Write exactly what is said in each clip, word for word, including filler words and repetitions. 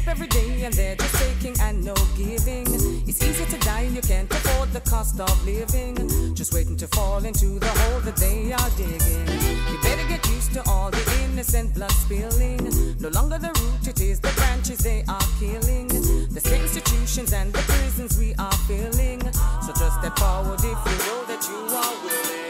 every day and they're just taking and no giving. It's easy to die, you can't afford the cost of living. Just waiting to fall into the hole that they are digging. You better get used to all the innocent blood spilling. No longer the root, it is the branches they are killing. The same institutions and the prisons we are filling. So just step forward if you know that you are willing.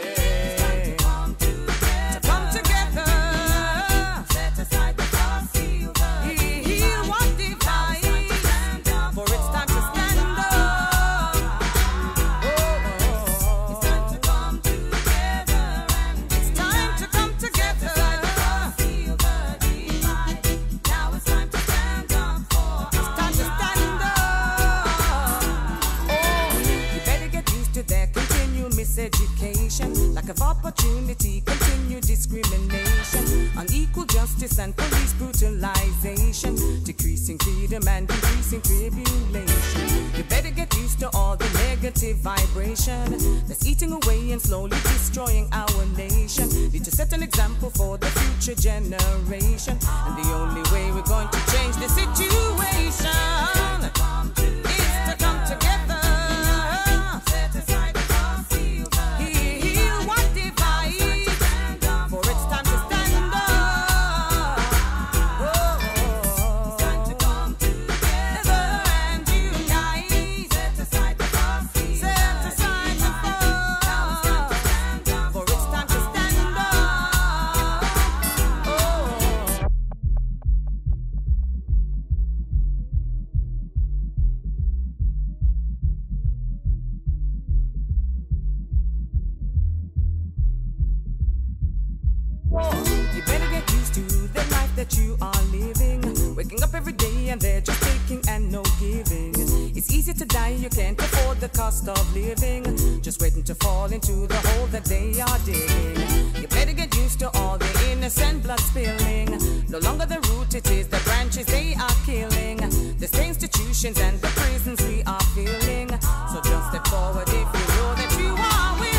Lack of opportunity, continued discrimination, unequal justice and police brutalization, decreasing freedom and increasing tribulation. You better get used to all the negative vibration that's eating away and slowly destroying our nation. Need to set an example for the future generation, and the only way we're going to change the situation is to come together. You better get used to the life that you are living. Waking up every day and they're just taking and no giving. It's easy to die, you can't afford the cost of living. Just waiting to fall into the hole that they are digging. You better get used to all the innocent blood spilling. No longer the root, it is the branches they are killing. The same institutions and the prisons we are filling. So just step forward if you know that you are willing.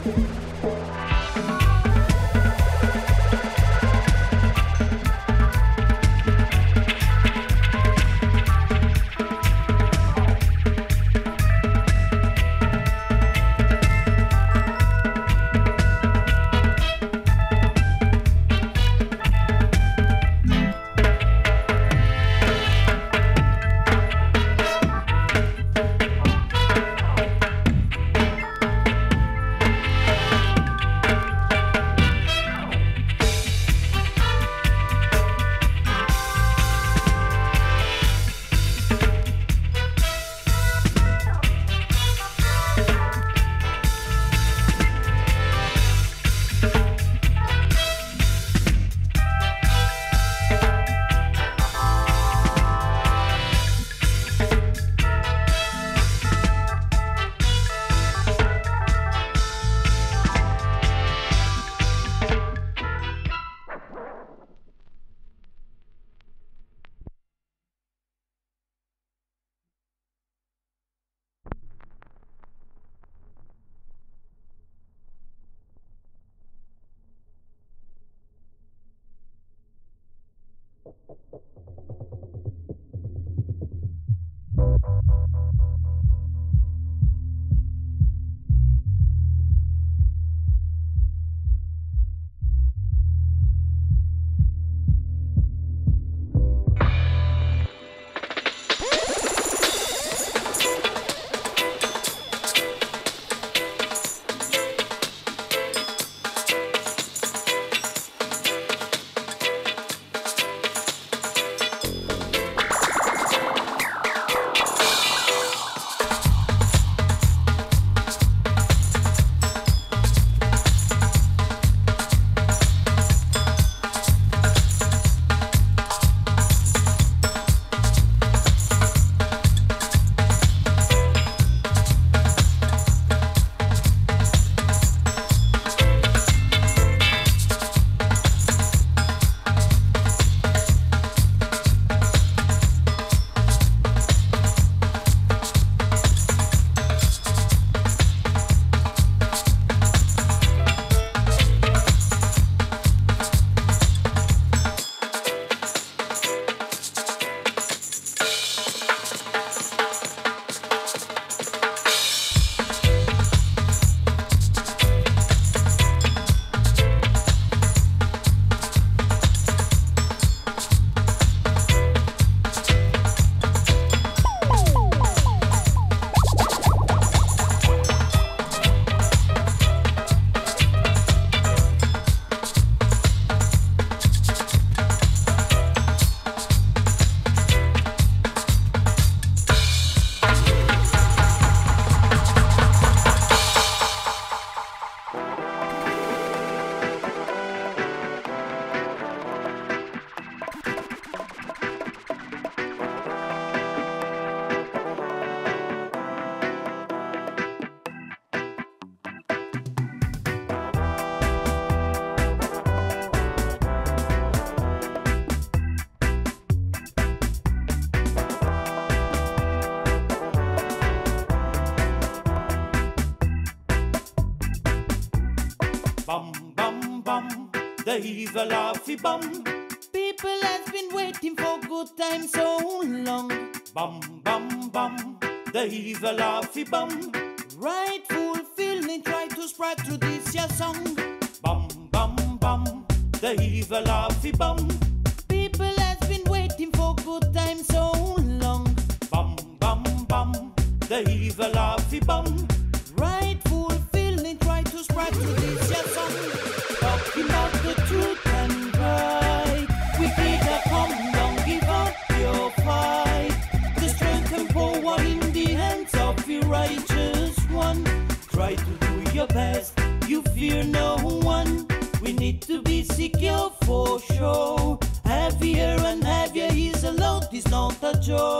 Bum, bum, bum, the evil Laffy bum. People has been waiting for good time so long. Bum, bum, bum, the evil Laffy bum. Rightful feeling try to spread through this your song. Bum, bum, bum, the evil Laffy bum. People has been waiting for good time so long. Bum, bum, bum, the evil Laffy bum. Rightful feeling try to spread through this your song. Talking about the truth and right. We can't come down, give up your fight. The strength and power in the hands of your righteous one. Try to do your best, you fear no one. We need to be secure for sure. Heavier and heavier is a load, is not a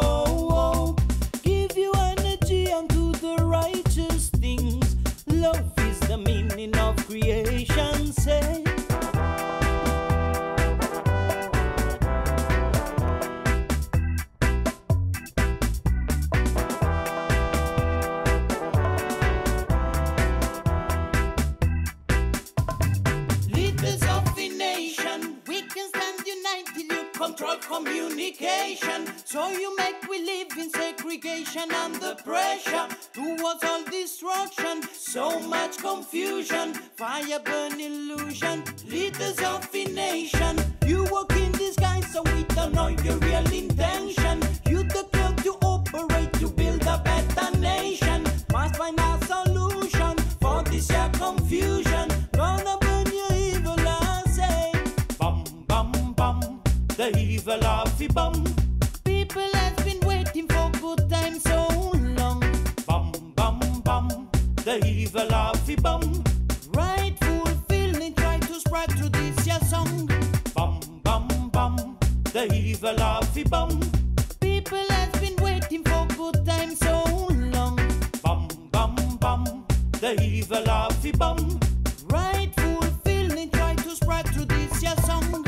joke. Give you energy unto the righteous things. Love is the meaning of creation, say. communication. So you make we live in segregation under pressure. Towards all destruction, so much confusion. Fire burn illusion, leaders of a nation. You walk in disguise so we don't know your real intention. You the cloak to operate to build a better nation. Must find a solution for this your confusion. Gonna burn your evil, I say. Bum, bum, bum, the evil of the bum. People has been waiting for good times so long. Bum, bum, bum, the evil of the bum. Rightful feeling try to spread through this your song. Bum, bum, bum, the evil of the bum. People has been waiting for good times so long. Bum, bum, bum, the evil of the bum. Rightful feeling try to spread through this your song.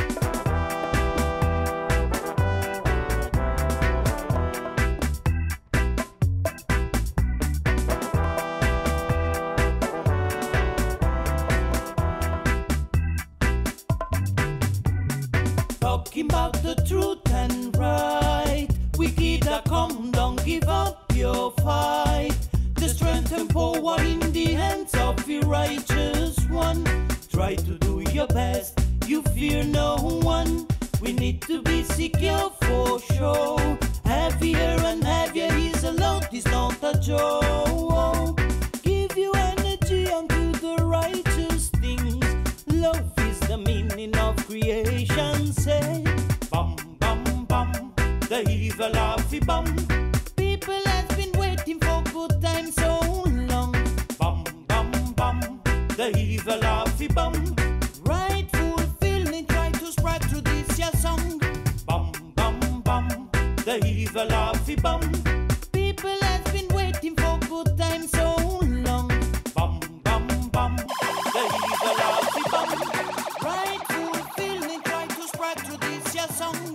Talking about the truth and right. Wicked are come, don't give up your fight. The strength and power in the hands of the righteous one. Try to do your best, you fear no one. We need to be secure for sure. Heavier and heavier is a load, it's not a joke. Give you energy unto the righteous things. Love is the meaning of creation, say. Bum, bum, bum, the evil of the bum. People has been waiting for good times so long. Bum, bum, bum, the evil of the bum. Rightful feeling try to spread through this your song. Bum, bum, bum, the evil of the bum. People has been waiting for good times so long. Bum, bum, bum, the evil of the bum. Rightful feeling try to spread through this your song.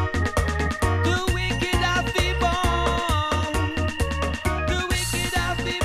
The wicked have been born. The wicked have been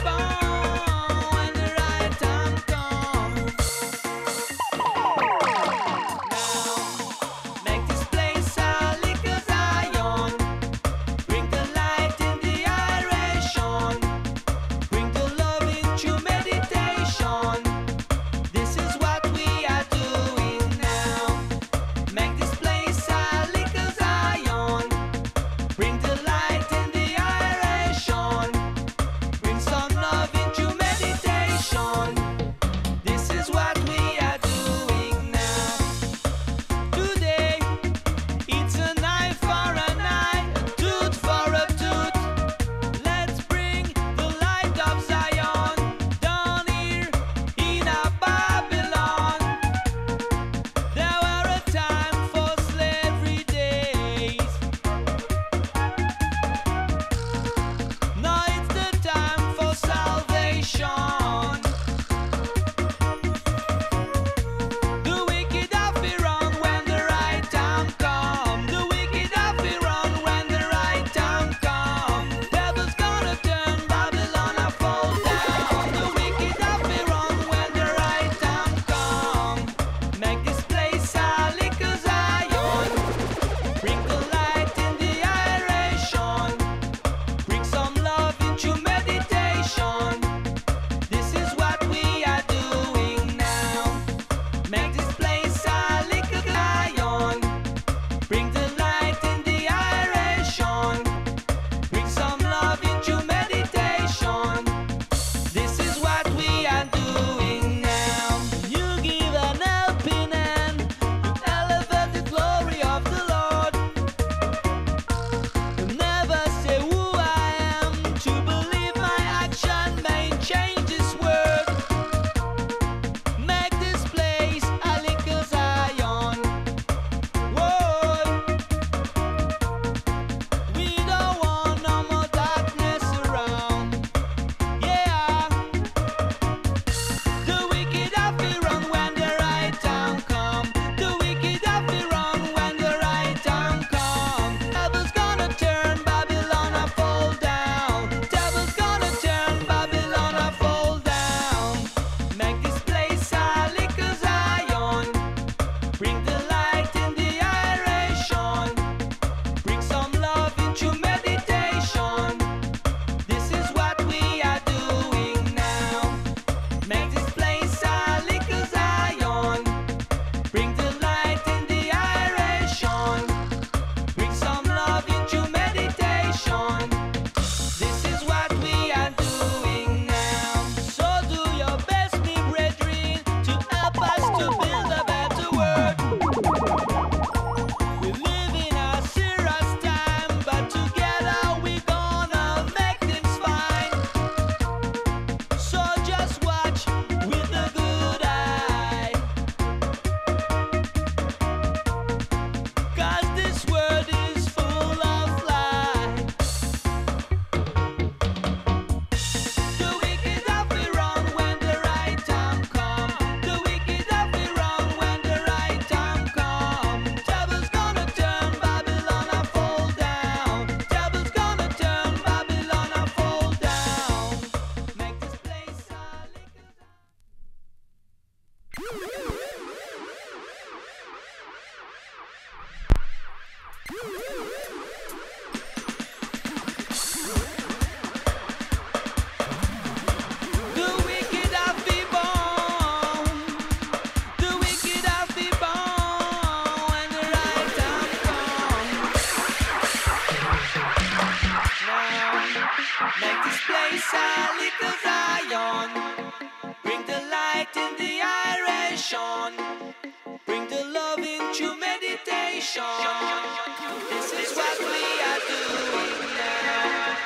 expression. Bring the love into meditation. This is what we are doing now.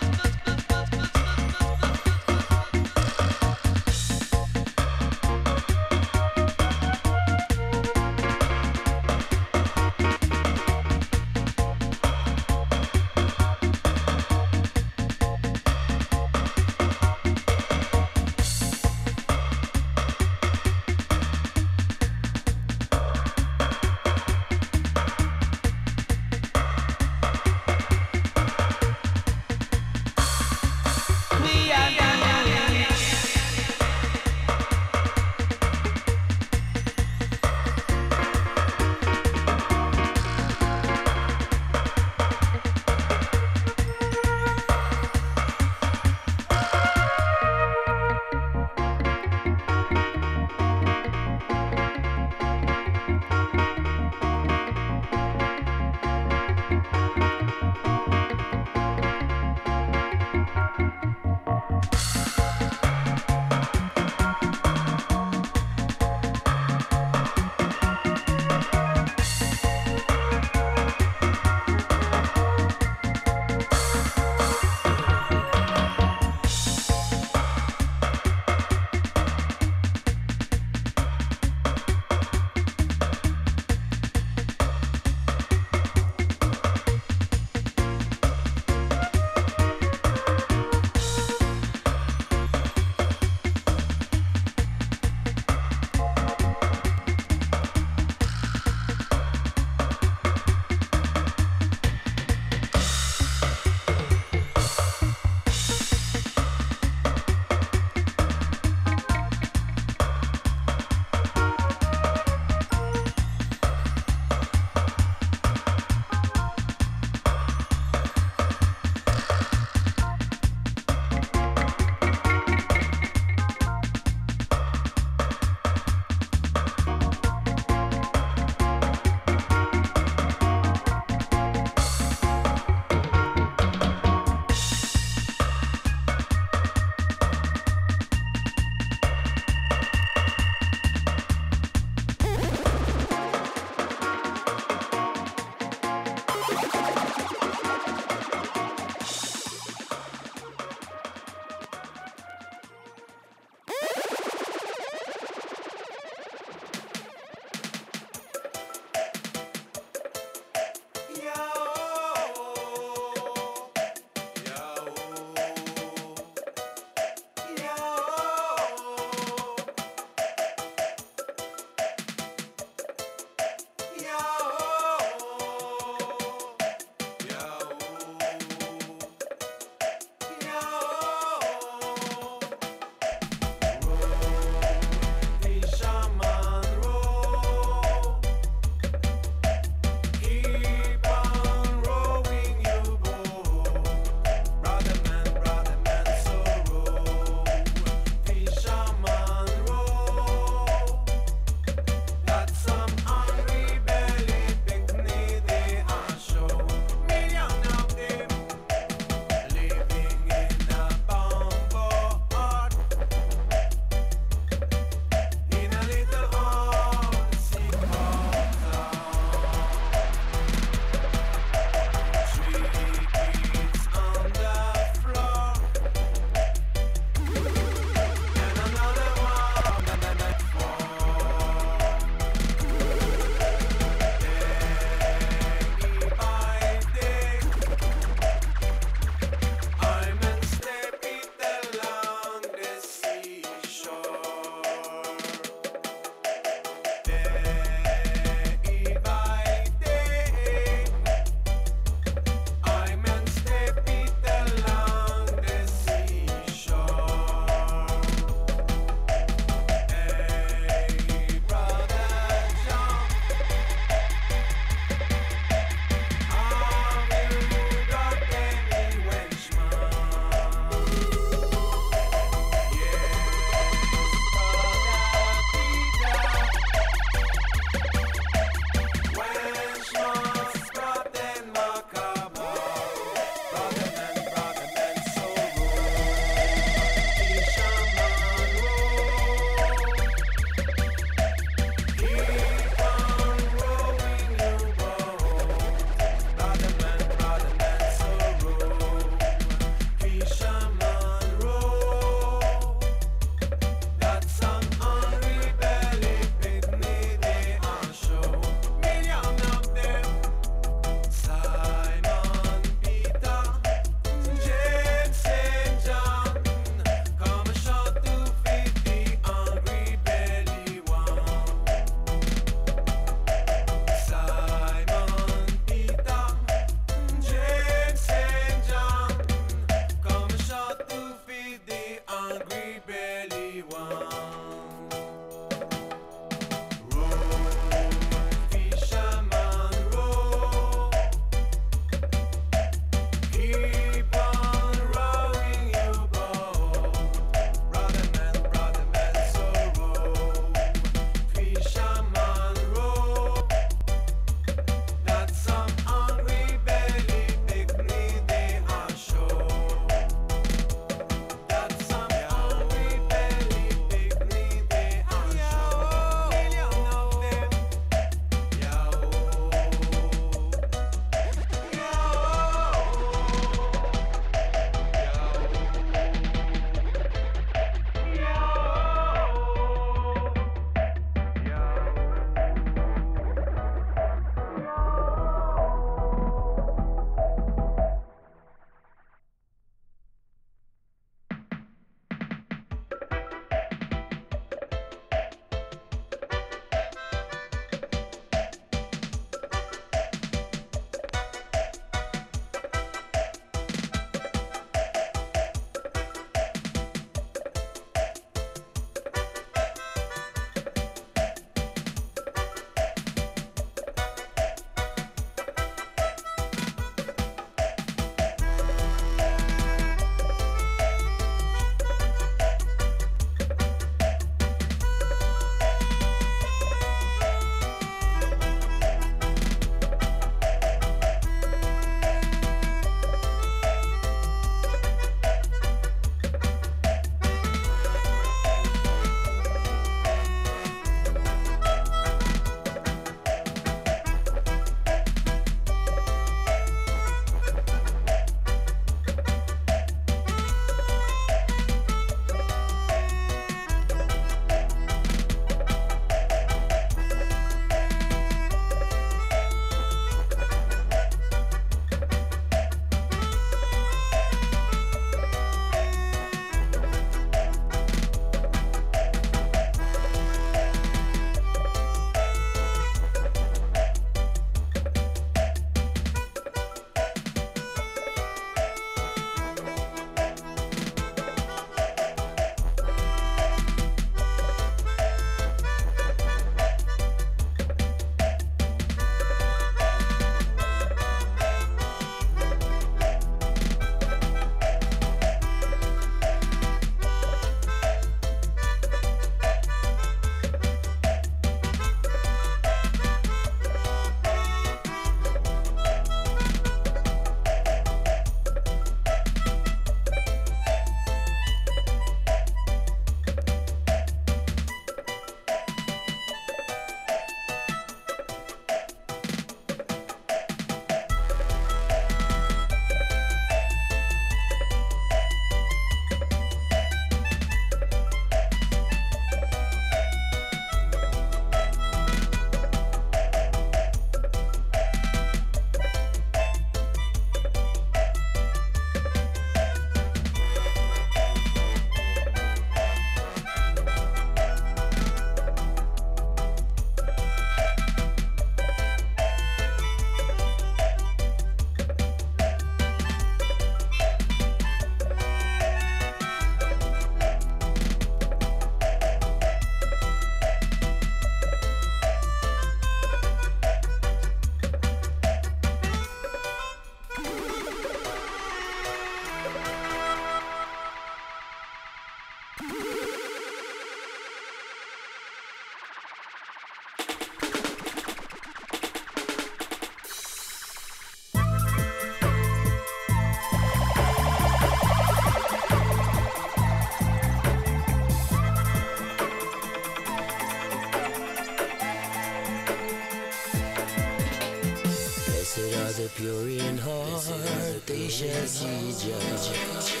flirtatious idiot.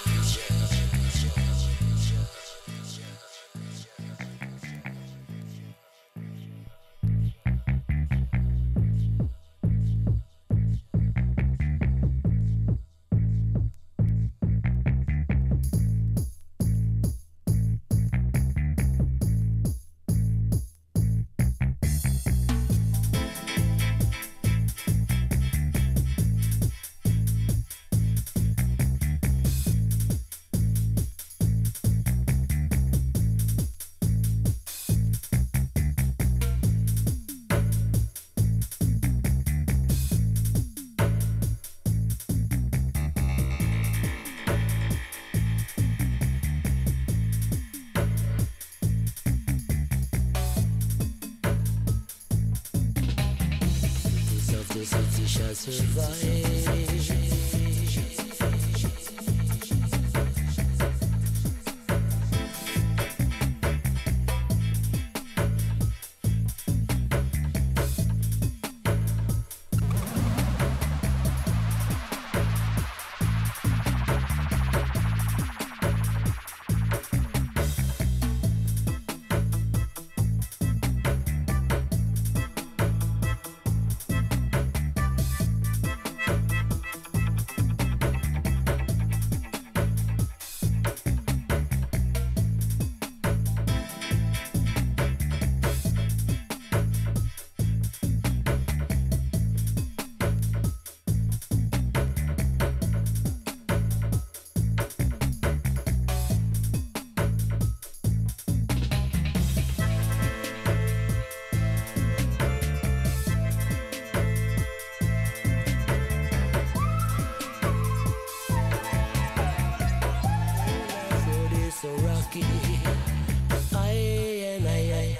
The city shall survive. So rocky, I and I,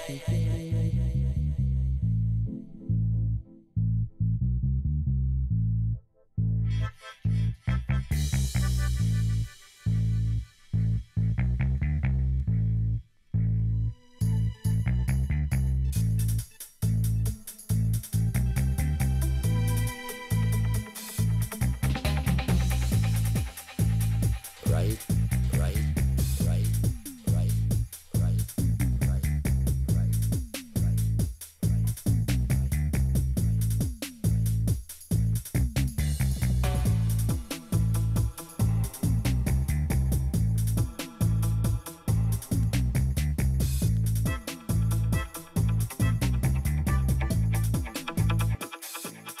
right, right.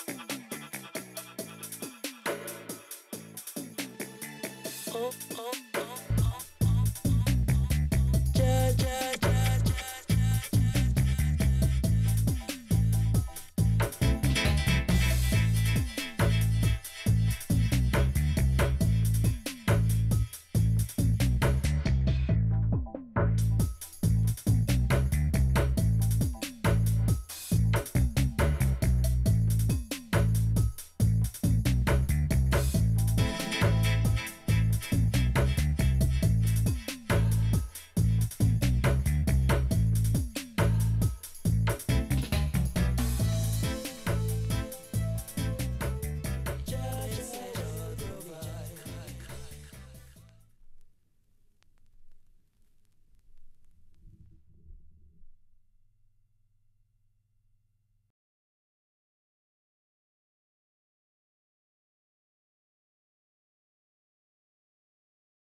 Oh, oh.